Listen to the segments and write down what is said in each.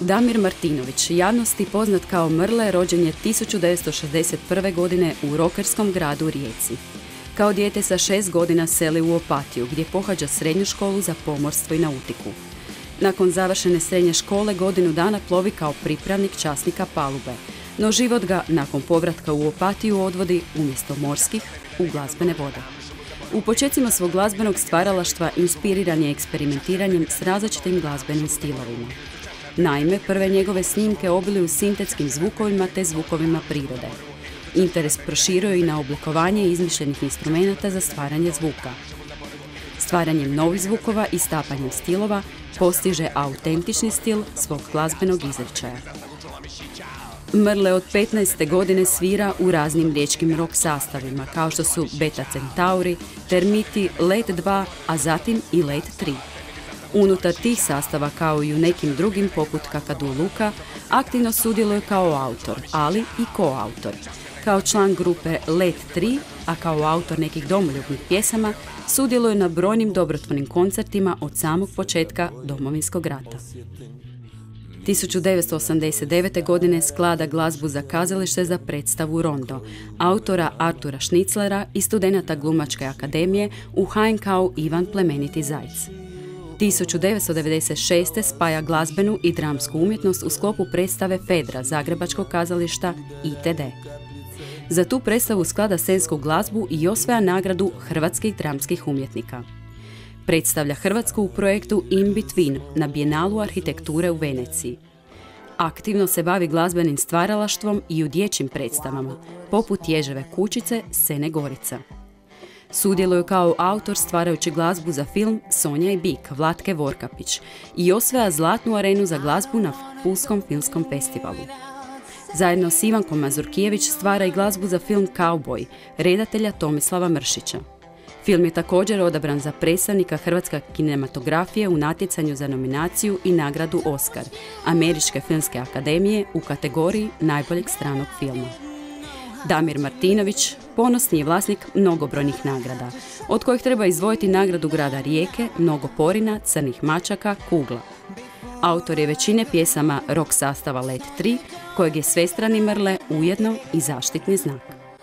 Damir Martinović, javnosti poznat kao Mrle, rođen je 1961. godine u rokerskom gradu Rijeci. Kao dijete sa 6 godina seli u Opatiju, gdje pohađa srednju školu za pomorstvo i nautiku. Nakon završene srednje škole godinu dana plovi kao pripravnik časnika palube, no život ga nakon povratka u Opatiju odvodi umjesto morskih u glazbene vode. U početcima svog glazbenog stvaralaštva inspiriran je eksperimentiranjem s različitim glazbenim stilovima. Naime, prve njegove snimke obiluju sintetskim zvukovima te zvukovima prirode. Interes proširio i na oblikovanje izmišljenih instrumenata za stvaranje zvuka. Stvaranjem novih zvukova i stapanjem stilova postiže autentični stil svog glazbenog izričaja. Mrle od 15. godine svira u raznim riječkim rock sastavima, kao što su Beta Centauri, Termiti, Let 2, a zatim i Let 3. Unutar tih sastava, kao i u nekim drugim poput Kakadu Luka, aktivno sudjeluje kao autor, ali i koautor. Kao član grupe Let 3, a kao autor nekih domoljubnih pjesama, sudjeluje na brojnim dobrotvornim koncertima od samog početka Domovinskog rata. 1989. godine sklada glazbu za kazalište za predstavu Rondo, autora Artura Šniclera i studenata Glumačke akademije u HNK-u Ivan Plemeniti Zajc. 1996. spaja glazbenu i dramsku umjetnost u sklopu predstave Fedra Zagrebačkog kazališta ITD. Za tu predstavu sklada scensku glazbu i osvaja nagradu hrvatskih dramskih umjetnika. Predstavlja Hrvatsku u projektu In Between na Bijenalu arhitekture u Veneciji. Aktivno se bavi glazbenim stvaralaštvom i u dječjim predstavama, poput Ježeve kućice, Scene Gorica. Sudjeluje kao autor stvarajući glazbu za film Sonja i Bik Vlatke Vorkapić i osvaja zlatnu arenu za glazbu na Pulskom filmskom festivalu. Zajedno s Ivankom Mazurkijević stvara i glazbu za film Cowboy, redatelja Tomislava Mršića. Film je također odabran za predstavnika hrvatske kinematografije u natjecanju za nominaciju i nagradu Oscar Američke filmske akademije u kategoriji najboljeg stranog filma. Damir Martinović ponosni je vlasnik mnogobrojnih nagrada, od kojih treba izdvojiti nagradu grada Rijeke, Mnogoporina, Crnih mačaka, Kugla. Autor je većine pjesama rock sastava Let 3, kojeg je svestrani Mrle ujedno i zaštitni znak.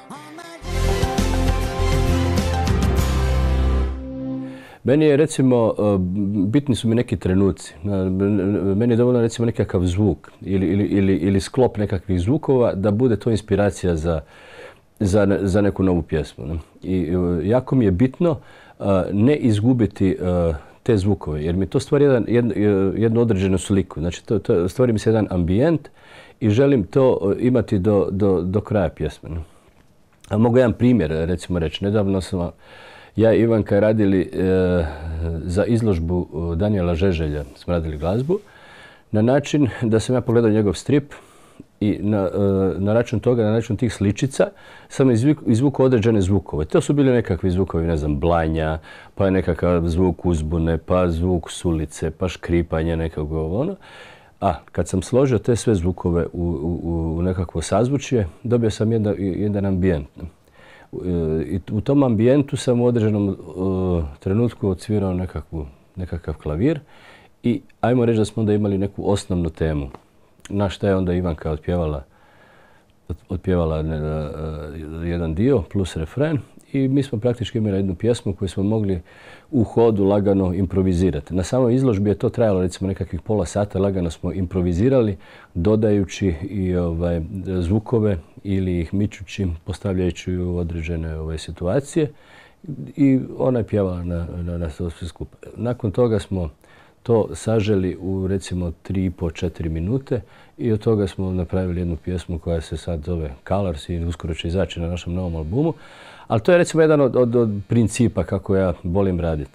Meni je, recimo, bitni su mi neki trenuci. Meni je dovoljno, recimo, nekakav zvuk ili sklop nekakvih zvukova da bude to inspiracija za neku novu pjesmu. I jako mi je bitno ne izgubiti te zvukove, jer mi to stvori jednu određenu sliku. Znači, stvori mi se jedan ambijent i želim to imati do kraja pjesme. A mogu jedan primjer, recimo, reći. Nedavno smo ja i Ivanka radili za izložbu Danijela Žeželja, smo radili glazbu, na način da sam ja pogledao njegov strip i na račun toga, na račun tih sličica, sam izvukao određene zvukove. To su bili nekakvi zvukovi, ne znam, blanja, pa je nekakav zvuk uzbune, pa zvuk sulice, pa škripanje nekakvog ono. A kad sam složio te sve zvukove u nekakvo sazvučje, dobio sam jedan ambijent. I u tom ambijentu sam u određenom trenutku odsvirao nekakav klavir i ajmo reći da smo onda imali neku osnovnu temu. Na šta je onda Ivanka otpjevala jedan dio plus refren i mi smo praktički imali jednu pjesmu koju smo mogli u hodu lagano improvizirati. Na samoj izložbi je to trajalo recimo nekakvih pola sata, lagano smo improvizirali dodajući i zvukove ili ih mičući, postavljajući u određene situacije i ona je pjevala na to sve skupa. Nakon toga smo to saželi u recimo 3,5-4 minute i od toga smo napravili jednu pjesmu koja se sad zove Colors i uskoro će izaći na našem novom albumu. Ali to je recimo jedan od principa kako ja volim raditi.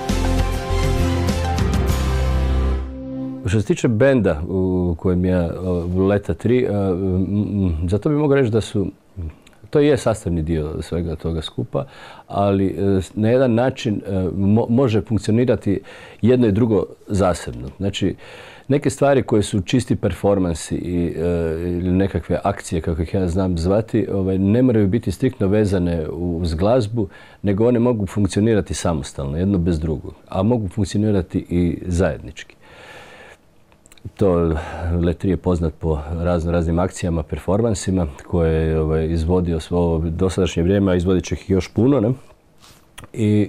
Što se tiče benda u kojem ja Leta 3, za to bi mogao reći da to je sastavni dio svega toga skupa, ali na jedan način može funkcionirati jedno i drugo zasebno. Znači, neke stvari koje su čisti performansi ili nekakve akcije, kako ih ja znam zvati, ne moraju biti striktno vezane uz glazbu, nego one mogu funkcionirati samostalno, jedno bez drugog, a mogu funkcionirati i zajednički. To Letri je poznat po raznim akcijama, performansima koje je izvodio svo dosadašnje vrijeme, a izvodit će ih još puno. Ne? I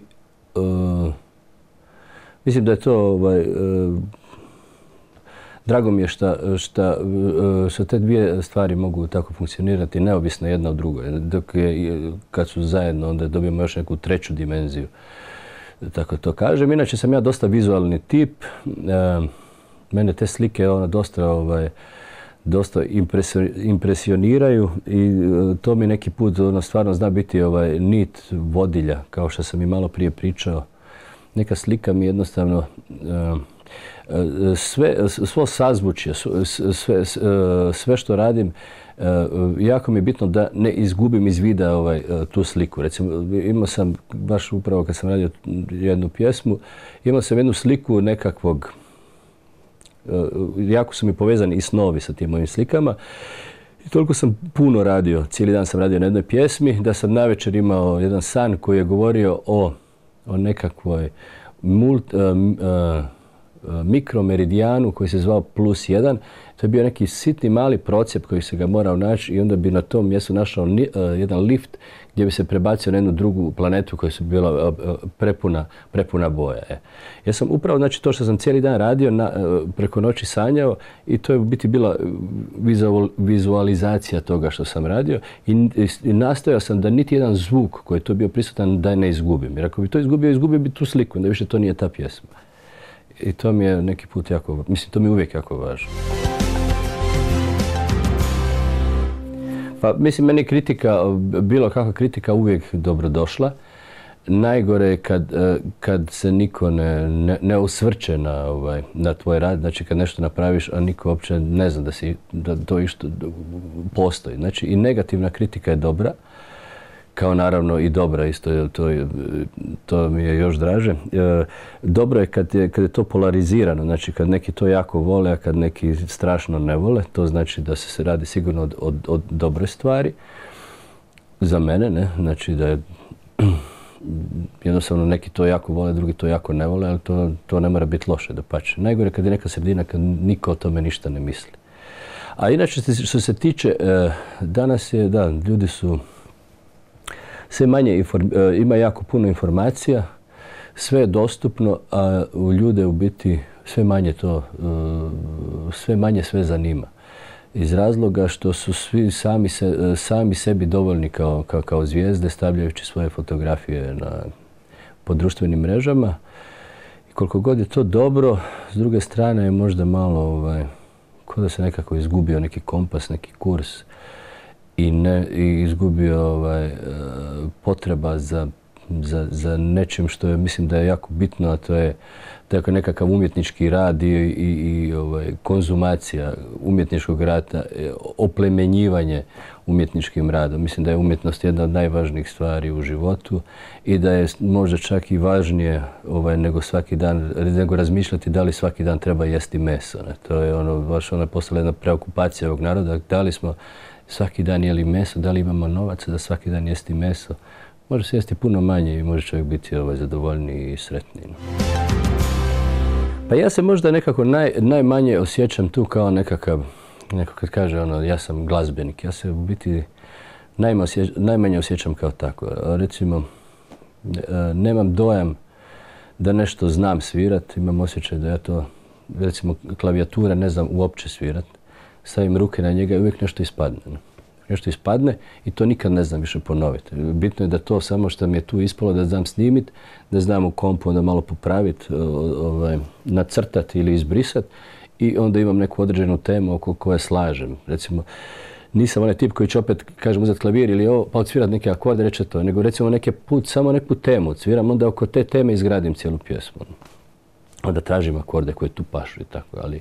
mislim da je to drago mi je što te dvije stvari mogu tako funkcionirati neovisno jedna od drugoj. Dok kad su zajedno, onda dobijemo još neku treću dimenziju. Tako to kažem. Inače sam ja dosta vizualni tip. Mene te slike dosta impresioniraju i to mi neki put stvarno zna biti nit vodilja, kao što sam i malo prije pričao. Neka slika mi jednostavno svo sazvučje, sve što radim, jako mi je bitno da ne izgubim iz vida tu sliku. Recimo, imao sam, baš upravo kad sam radio jednu pjesmu, imao sam jednu sliku nekakvog, jako su mi povezani i snovi sa tim mojim slikama. I toliko sam puno radio, cijeli dan sam radio na jednoj pjesmi, da sam navečer imao jedan san koji je govorio o nekakvoj mikromeridijanu koji se zvao +1. To je bio neki sitni mali procjep koji se ga morao naći i onda bi na tom mjestu našao jedan lift gdje bi se prebacio na jednu drugu planetu koja su bila prepuna boja. Ja sam upravo, znači to što sam cijeli dan radio, preko noći sanjao i to je u biti bila vizualizacija toga što sam radio i nastojao sam da niti jedan zvuk koji je to bio prisutan da ne izgubim. Jer ako bi to izgubio bi tu sliku, onda više to nije ta pjesma. I to mi je neki put jako, mislim, to mi je uvijek jako važno. Pa, mislim, meni kritika, bilo kakva kritika uvijek dobrodošla. Najgore je kad se niko ne osvrće na tvoj rad, znači kad nešto napraviš, a niko uopće ne zna da to išto postoji. Znači i negativna kritika je dobra, kao naravno i dobra, isto to mi je još draže. Dobro je kad je to polarizirano, znači kad neki to jako vole, a kad neki strašno ne vole, to znači da se radi sigurno o dobre stvari. Za mene, ne, znači da je jednostavno neki to jako vole, drugi to jako ne vole, ali to ne mora biti loše, dapače. Najgore kad je neka sredina kad niko o tome ništa ne misli. A inače što se tiče, danas je, da, ljudi su sve manje, ima jako puno informacija, sve je dostupno, a u ljude u biti sve manje sve zanima. Iz razloga što su svi sami sebi dovoljni kao zvijezde, stavljajući svoje fotografije po društvenim mrežama. I koliko god je to dobro, s druge strane je možda malo kao da se nekako izgubio neki kompas, neki kurs i izgubio potreba za nečim što je, mislim da je jako bitno, a to je nekakav umjetnički rad i konzumacija umjetničkog rada, oplemenjivanje umjetničkim radom. Mislim da je umjetnost jedna od najvažnijih stvari u životu i da je možda čak i važnije nego razmišljati da li svaki dan treba jesti meso. Ne? To je baš postala jedna preokupacija ovog naroda. Da li smo svaki dan jeli meso, da li imamo novaca da svaki dan jesti meso. Može se jesti puno manje i može čovjek biti zadovoljniji i sretniji. Pa ja se možda nekako najmanje osjećam tu kao neko kad kaže ja sam glazbenik. Ja se u biti najmanje osjećam kao tako. Recimo, nemam dojam da nešto znam svirat. Imam osjećaj da ja to, recimo, klavijatura ne znam uopće svirat. Stavim ruke na njega i uvijek nešto ispadne. Nešto ispadne i to nikad ne znam više ponoviti. Bitno je da to samo što mi je tu ispalo, da znam snimiti, da znam u kompu onda malo popraviti, nacrtati ili izbrisati i onda imam neku određenu temu oko koje slažem. Recimo, nisam onaj tip koji će opet, kažem, uzeti klavir ili ovo, pa odsvirati neke akorde, reći to, nego recimo samo neku temu odsviram, onda oko te teme izgradim cijelu pjesmu. Onda tražim akorde koje tu pašu i tako, ali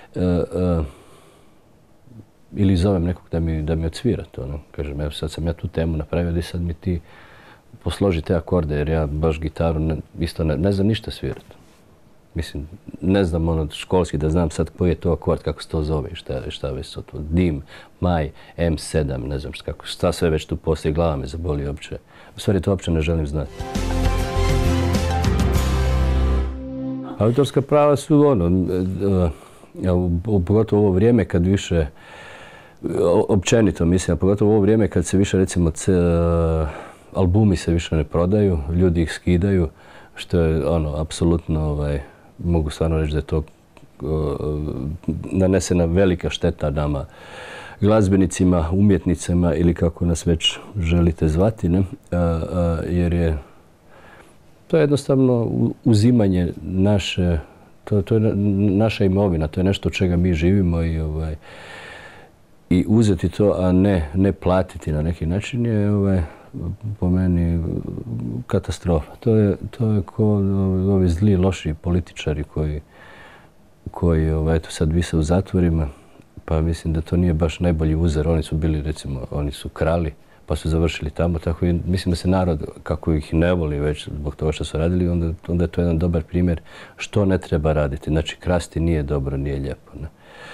ili zovem nekog da mi odsvira to. Kažem, evo sad sam ja tu temu napravio, da sad mi ti posloži te akorde, jer ja baš gitaru isto ne znam ništa svirati. Mislim, ne znam školski da znam sad koji je to akord, kako se to zove i šta već to. Dim, maj, M7, ne znam šta sve već tu postoji, glava me zaboli uopće. U stvari to uopće ne želim znati. Autorska prava su pogotovo ovo vrijeme kad više, općenito mislim, a pogotovo ovo vrijeme kad se više recimo albumi se više ne prodaju, ljudi ih skidaju, što je apsolutno, mogu stvarno reći da je to nanesena velika šteta nama, glazbenicima, umjetnicima ili kako nas već želite zvati, ne? Jer to je jednostavno uzimanje naše, to je naša imovina, to je nešto od čega mi živimo i uzeti to, a ne platiti na neki način je po meni katastrofa. To je ko ovi zli, loši političari koji eto sad vise u zatvorima, pa mislim da to nije baš najbolji uzor. Oni su bili, recimo, oni su krali, pa su završili tamo, tako i mislim da se narod, kako ih ne voli već zbog toga što su radili, onda je to jedan dobar primjer što ne treba raditi. Znači, krasti nije dobro, nije lijepo. Ne?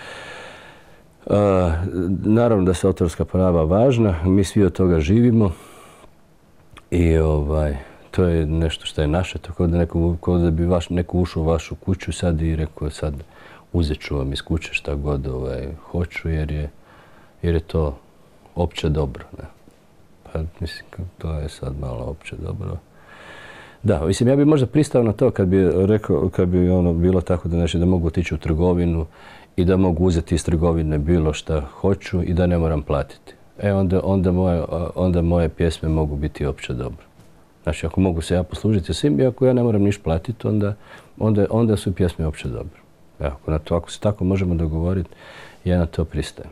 Naravno da su autorska prava važna, mi svi od toga živimo i to je nešto što je naše, tako da bi neko ušao u vašu kuću sad i rekao sad uzet ću vam iz kuće šta god hoću jer je to opće dobro. Ne? Pa mislim, to je sad malo opće dobro. Da, mislim, ja bi možda pristao na to kad bi bilo tako da mogu otići u trgovinu i da mogu uzeti iz trgovine bilo šta hoću i da ne moram platiti. Onda moje pjesme mogu biti opće dobro. Znači, ako mogu se ja poslužiti svim i ako ja ne moram niš platiti, onda su pjesme opće dobro. Ako se tako možemo dogovoriti, ja na to pristajem.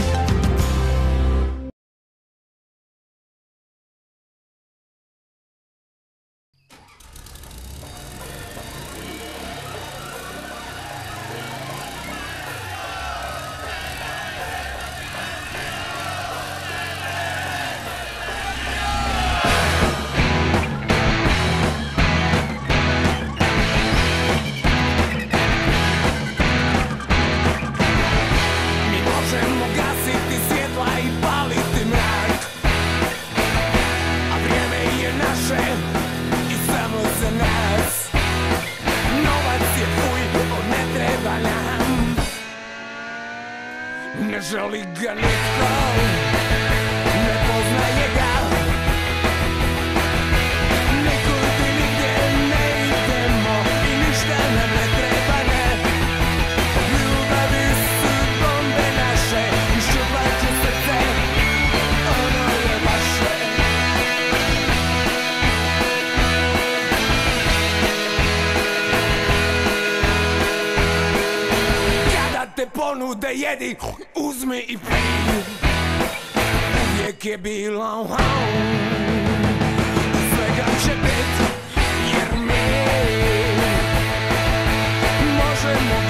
Ne želi ga nitko, ne poznaje ga. Nikud i nigdje ne idemo i ništa nam ne treba, ne. Ljubavi su bombe naše i šuplaće srce, ono je vaše. Kada te ponude jedi, uzmi i pij, uvijek je bilo svega će bit, jer mi možemo